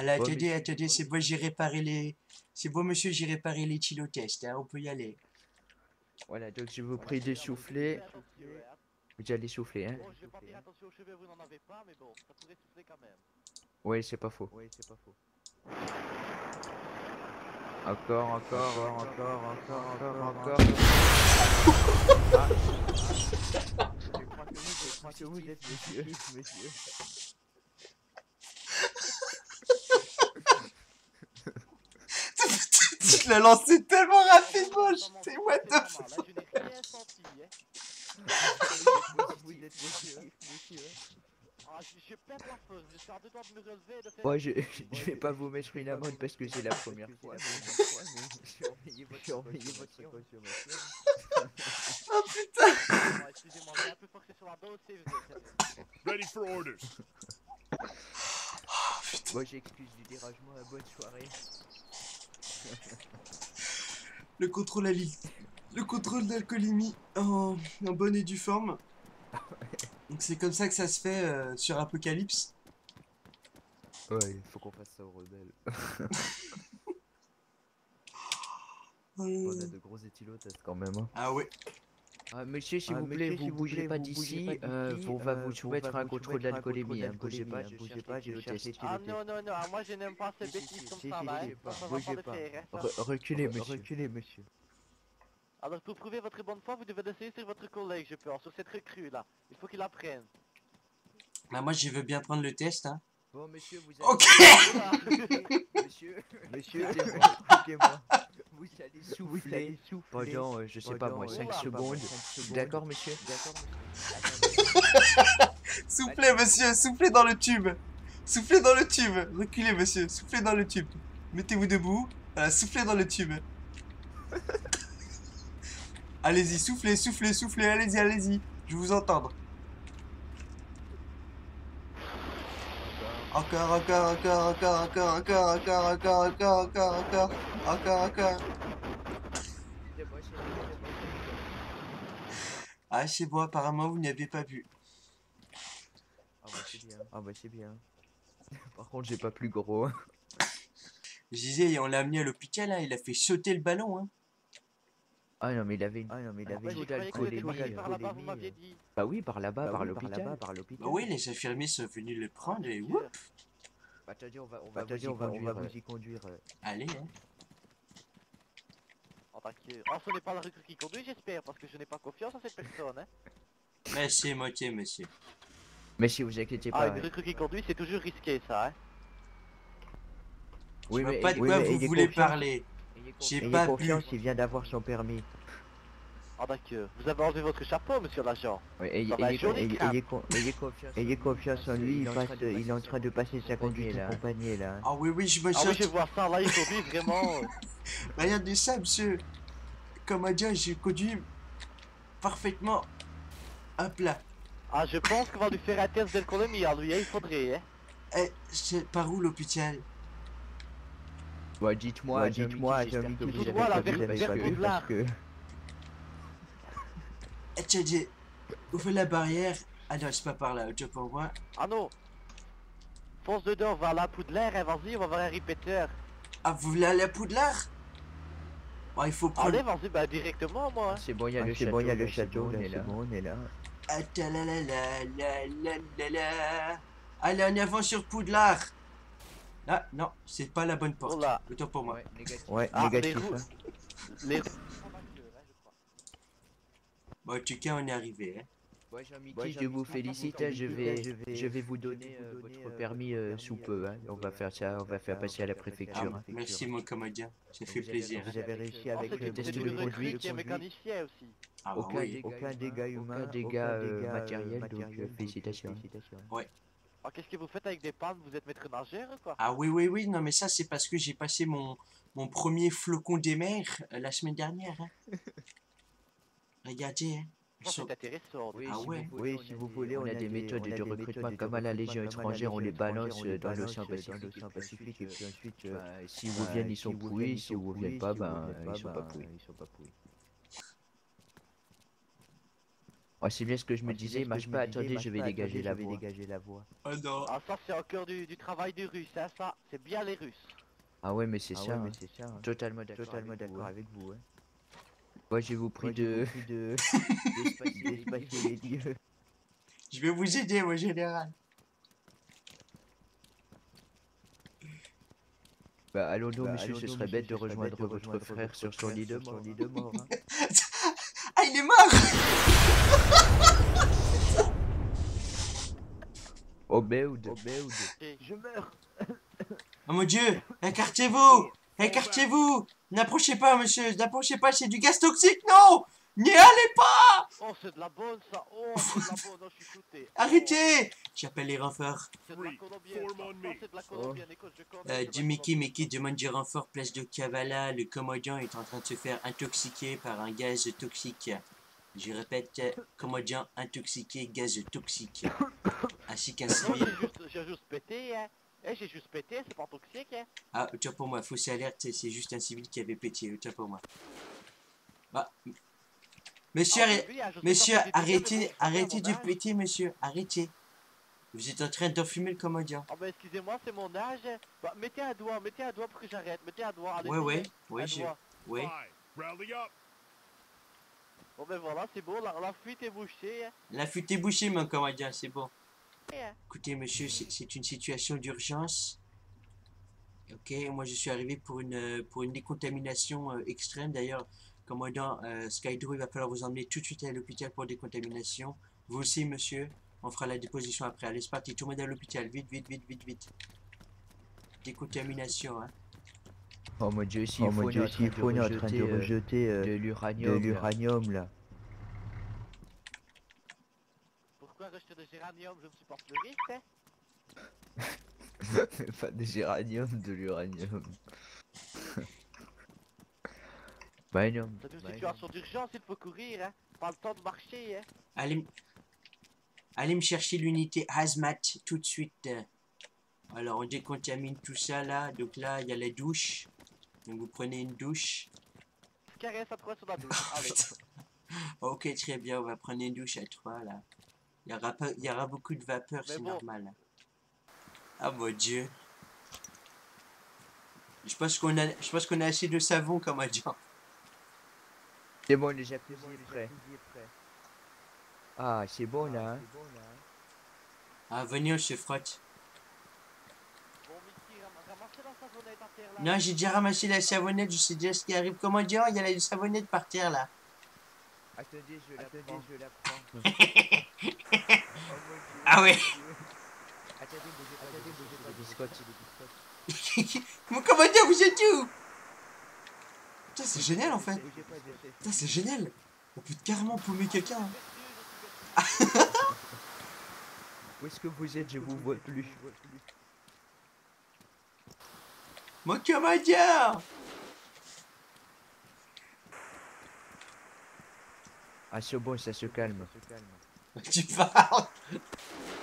Voilà, Bon, attendez, monsieur, attendez, c'est bon, j'ai réparé les... C'est bon, monsieur, j'ai réparé les tylotests, hein, on peut y aller. Voilà, donc je vous prie de souffler. Vous allez souffler, hein? Bon, je vais pas dire attention aux cheveux, vous n'en avez pas, mais bon, ça pourrait souffler quand même. Oui, c'est pas faux. Encore, encore, encore, encore, encore, encore. Ah. Je crois que vous êtes monsieur. Tu l'as lancé tellement rapidement, j'étais what the fuck. Là, je n'ai rien senti, hein. Vous êtes monsieur. Ah, je pète la force, je suis en deux doigts de me relever et de faire... Bon, je vais pas vous mettre une amende parce que c'est la première fois, mais surveillez votre consommation. Oh putain. Ah, excusez-moi, j'ai un peu forcé sur la dose, c'est vrai. Ready for orders. Bon, j'excuse du dérangement, bonne soirée. Le contrôle le contrôle d'alcoolémie en bonne et due forme. Donc c'est comme ça que ça se fait sur Apocalypse. Ouais, il faut qu'on fasse ça au rebelle. On a de gros éthylotests quand même. Hein. Ah ouais. Monsieur, s'il vous plaît, vous bougez pas d'ici. On va vous soumettre à un contrôle d'alcoolémie. Hein. Bougez pas, je cherche. Ah non, non, non, moi je n'aime pas ces bêtises comme ça, là, hein. Ça va pas le faire, hein. Reculez, monsieur. Alors pour prouver votre bonne foi, vous devez l'essayer sur votre collègue, je pense, sur cette recrue là. Il faut qu'il apprenne. Bah moi je veux bien prendre le test, hein. Bon, monsieur, vous Ok. Monsieur, écoutez-moi. Vous allez souffler pendant, je sais pas moi, 5 secondes. D'accord, monsieur? Soufflez, monsieur, soufflez dans le tube. Soufflez dans le tube. Reculez, monsieur, soufflez dans le tube. Mettez-vous debout. Voilà, soufflez dans le tube. Allez-y, soufflez, soufflez, soufflez, allez-y, allez-y. Je veux vous entendre. Encore, encore, encore, encore, encore, encore, encore, encore, encore, encore, encore. Ah, c'est bon, apparemment, vous n'y avez pas vu. Ah bah c'est bien. Par contre, j'ai pas plus gros. Je disais, on l'a amené à l'hôpital, hein, il a fait sauter le ballon, hein. Ah non, mais il avait J'y croyais que c'était passé par là-bas, vous m'aviez dit. Bah oui, par là-bas, par l'hôpital. Bah oui, les infirmiers sont venus le prendre et Dieu. whoop. Bah t'as dit, on va vous y conduire. Allez, hein. Oh, t'inquiète. Oh, ce n'est pas la recrue qui conduit, j'espère, parce que je n'ai pas confiance en cette personne, hein. Merci, moitié, monsieur. Mais si vous inquiétez Ah, pas. une recrue qui conduit, c'est toujours risqué, ça, hein. Je vois pas de quoi vous voulez parler. J'ai pas bu. Il vient d'avoir son permis. Oh, d'accord. Vous avez enlevé votre chapeau, monsieur l'agent. Oui, ayez confiance en lui, il est en train de passer sa conduite accompagnée là. Ah oui, oui, je me Ah oui, sens... je vois ça, là, il conduit vraiment... Regardez ça, monsieur. Comme a dit, j'ai conduit parfaitement à plat. Ah, je pense qu'on va lui faire un test d'alcoolémie à lui, hein, il faudrait, hein. Eh, c'est par où l'hôpital? Ouais, dites-moi, j'espère que vous Dites-moi, la avez vers pas vu Poudlard. parce que... Eh, tiens, ouvrez la barrière. Ah non, c'est pas par là, autant pour moi. Ah non. Fonce dedans, va à la Poudlard, hein, vas-y, on va voir un répéteur. Ah, vous voulez aller à Poudlard? Oh, il faut prendre... Allez, vas-y, bah directement, moi. Hein. C'est bon, il y a le château, on est là. Attends, la la la la la la la. Allez, on avance sur Poudlard. Ah, non, c'est pas la bonne porte. Oh là. Autant pour moi. Ouais, Ah, négatif. les roues. Hein. Les... Bon, en tout cas, on est arrivé, hein. Ouais, Jean-Mickey, je vous félicite, hein, je vais vous donner votre permis sous peu, hein. On va faire ça, on va faire passer à la préfecture. Ah, merci, mon commodien. Ça fait plaisir. Vous avez réussi Oh, avec le test c'est de du recrue conduite. qui est mécanicien aussi. Ah, bah oui. Aucun dégât humain, aucun dégât matériel, donc félicitations. Oh, qu'est-ce que vous faites avec des pannes? Vous êtes maître nageur ou quoi? Ah oui, oui, oui, non, mais ça, c'est parce que j'ai passé mon premier flocon des mers la semaine dernière, hein. Regardez, hein. Oh, c'est intéressant. Oui, Ah ouais. si vous voulez, on a des méthodes de recrutement comme à la Légion étrangère, on les balance dans l'océan Pacifique, et puis ensuite, s'ils vous viennent, ils sont pourris, si vous viennent pas, ben, ils sont pas pourris. Oh, c'est bien ce que je me disais, marche pas, attendez, je vais dégager la voie. Oh non. Ah ça c'est encore du travail des Russes, hein, ça. C'est bien les Russes. Ah ouais, mais c'est ça, hein. Totalement d'accord avec vous, hein. Moi, je vous prie d'espacer les lieux. Je vais vous aider, mon général. Bah, allons donc, monsieur, ce serait bête de rejoindre votre frère sur son lit de mort, hein. Ah, il est mort. Oh merde. Je meurs. Oh mon Dieu, écartez-vous. Écartez-vous. N'approchez pas, monsieur. N'approchez pas, c'est du gaz toxique, non. N'y allez pas. Oh c'est de la bonne ça. Oh c'est de la bonne, oh, je suis shooté. Arrêtez. J'appelle les renforts. C'est de la colombienne. Ça. Ça, c'est de la colombienne. Écoute, je connais. C'est de la Jimmy colombienne. Mickey demande du renfort, place de Kavala. Le commandant est en train de se faire intoxiquer par un gaz toxique. Je répète, commandant intoxiqué, gaz toxique. Ainsi qu'un Non, civil. j'ai juste pété, hein. Eh, j'ai juste pété, c'est pas toxique, hein. Ah, autant pour moi, fausse alerte, c'est juste un civil qui avait pété, autant pour moi. Ah. Monsieur, Ah, oui, hein, je sais monsieur, pas si j'ai pété, mais bon, arrêtez c'est de mon âge. péter, monsieur, arrêtez. Vous êtes en train d'enfumer le commandant. Ah bah excusez-moi, c'est mon âge. Bah, mettez un doigt pour que j'arrête. Mettez un doigt, allez. Ouais, Un je... doigt. Ouais. Bon ben voilà, c'est bon, la fuite est bouchée, hein. La fuite est bouchée, mon commandant, c'est bon. Hein. Écoutez, monsieur, c'est une situation d'urgence. Ok, moi je suis arrivé pour une décontamination extrême. D'ailleurs, commandant Skydro, il va falloir vous emmener tout de suite à l'hôpital pour décontamination. Vous aussi, monsieur, on fera la déposition après. Allez, c'est parti, tout le monde à l'hôpital. Vite, vite, vite, vite, vite. Décontamination, hein. Oh mon Dieu, s'il faut, on est en train de rejeter de l'uranium là. Pourquoi rejeter de géranium? Je ne suis pas fleuriste, hein. Pas de géranium, de l'uranium. Bah non. C'est une situation d'urgence, il faut courir, hein. Pas le temps de marcher, hein. Allez me chercher l'unité Hazmat tout de suite. Alors, on décontamine tout ça là. Donc là, il y a la douche. Donc vous prenez une douche. Caresse à 3 sur la douche, allez. Ok, très bien, on va prendre une douche à 3 là. Il y aura beaucoup de vapeur, Mais c'est bon. normal. Ah mon Dieu. Je pense qu'on a assez de savon comme un diant. C'est bon, le jacuzzi est prêt. Ah, c'est bon là, hein. Ah, venez, on se frotte. Bon, Mickey, ramassez la savonnette à terre là. Non, j'ai déjà ramassé la savonnette, je sais déjà ce qui arrive. Comment dire, il y a la savonnette par terre là. Attendez, je la prends. Ah ouais. Attendez, bougez pas, des biscottes. Mon commandant, vous êtes où? Putain, c'est génial en fait. Putain, c'est génial. On peut carrément paumer quelqu'un. Hein. Où est-ce que vous êtes? Je vous vois plus. Mon commandant. Ah, c'est bon, ça se calme. Tu parles.